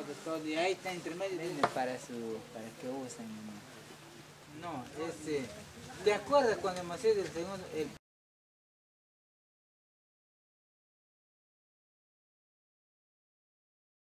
todo, y ahí está entre medio. Para que usen. No, ¿te acuerdas cuando hemos hecho el segundo,